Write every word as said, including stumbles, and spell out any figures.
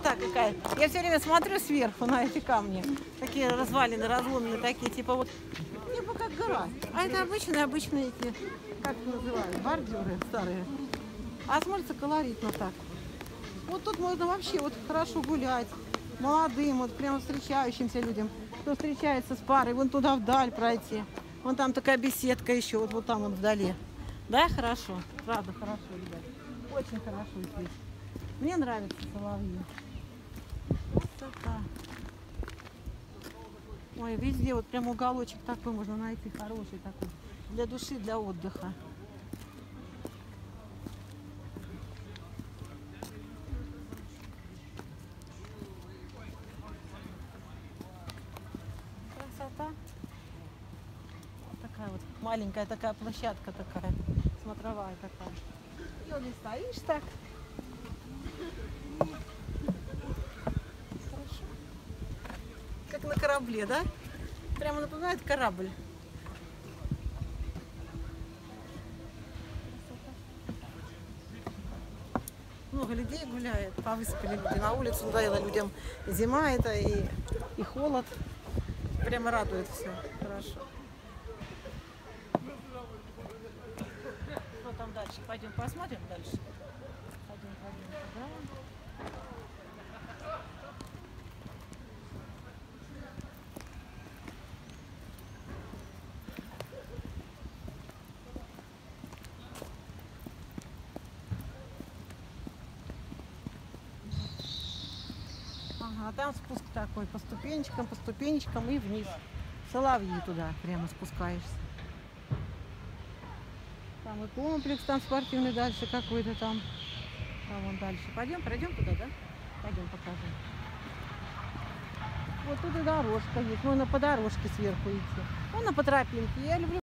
красота какая. Я все время смотрю сверху на эти камни. Такие развалины, разломные такие, типа вот, типа как гора. А это обычные, обычные эти, как их называют, бордюры старые. А смотрится колоритно так. Вот тут можно вообще вот хорошо гулять. Молодым, вот прямо встречающимся людям. Кто встречается с парой, вон туда вдаль пройти. Вон там такая беседка еще, вот, вот там вот вдали. Да, хорошо? Правда, хорошо, ребят. Очень хорошо здесь. Мне нравятся соловьи. Красота. Ой, везде вот прям уголочек такой можно найти, хороший такой. Для души, для отдыха. Красота. Вот такая вот маленькая такая площадка такая, смотровая такая. И вот здесь стоишь так. Хорошо. Как на корабле, да? Прямо напоминает корабль. Много людей гуляет, повысыпали люди на улицу, надоело людям зима это и, и холод. Прямо радует все. Хорошо. Что там дальше? Пойдем посмотрим дальше. Пойдем, пойдем туда. Ага, там спуск такой по ступенечкам, по ступенечкам и вниз. Соловьи туда прямо спускаешься. Там и комплекс там спортивный дальше какой-то там. Там вон дальше. Пойдем, пройдем туда, да? Пойдем покажем. Вот тут и дорожка есть. Можно по дорожке сверху идти. Можно по тропинке. Я люблю